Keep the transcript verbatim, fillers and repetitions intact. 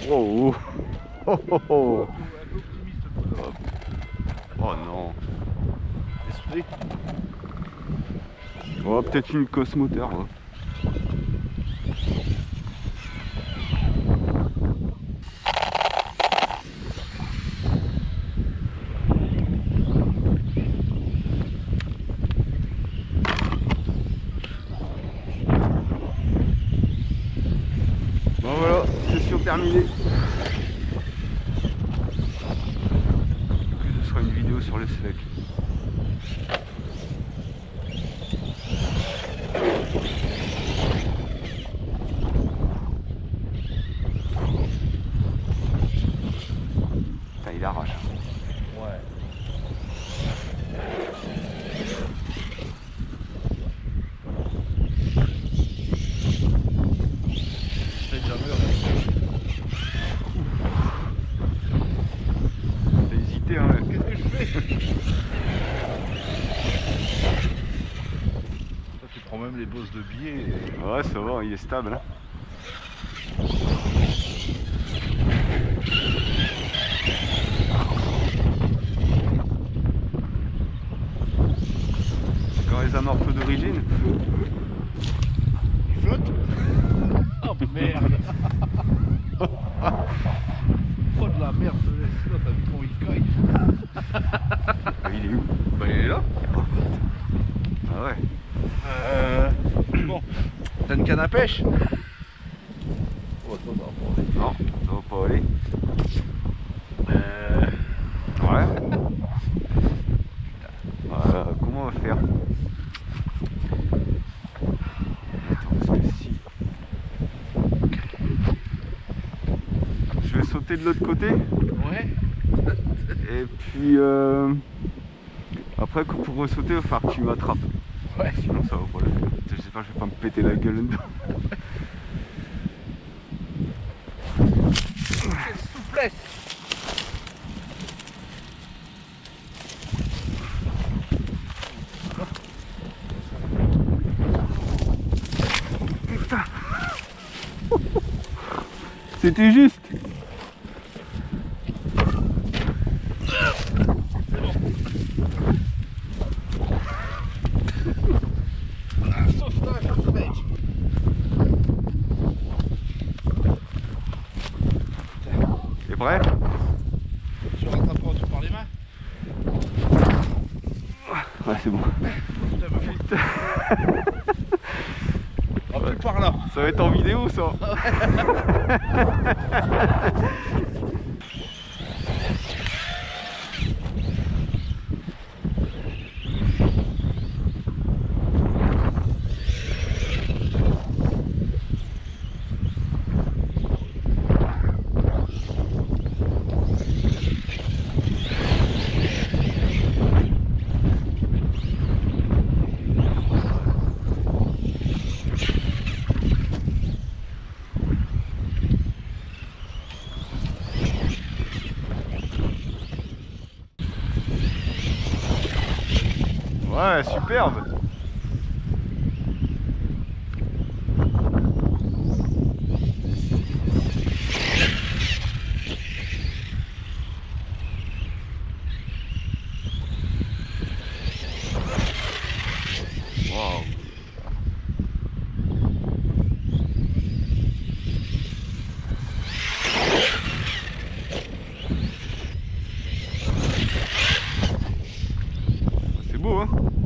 Oh, oh, oh, oh. Un peu optimiste le bonhomme. Oh non. Désolé. Oh, peut-être une cosse moteur. Hein. Bon voilà, session terminée. Ce sera une vidéo sur le Slack. Putain, il arrache. Ouais. C'est déjà mûr. T'as hésité, hein? Qu'est-ce que je fais? Toi, tu prends même les bosses de billets. Et... Ouais, ça va, il est stable. Hein. Encore les amortos d'origine. Il flotte? Oh merde. Oh de la merde, là t'as vu comment il caille. Il est où? Bah il est là. Ah ouais. Euh... Bon, t'as une canne à pêche? Oh, toi, ça va pas aller. Non, ça va pas aller. Euh... Ouais. Voilà, comment on va faire? Attends, parce que si... Je vais sauter de l'autre côté. Ouais. Et puis... Euh... Après, pour ressauter, il va falloir que tu m'attrapes. Ouais. Sinon, ça va pas le faire. Je sais pas, je vais pas me péter la gueule dedans. Quelle souplesse. Putain. C'était juste. Sauvetage, mec. T'es prêt? Je rattrape pas, tu par les mains. Ouais, c'est bon. Putain, me putain. Oh, plus par là. Ça va être en vidéo, ça. Ouais, superbe. Wow. C'est beau, hein?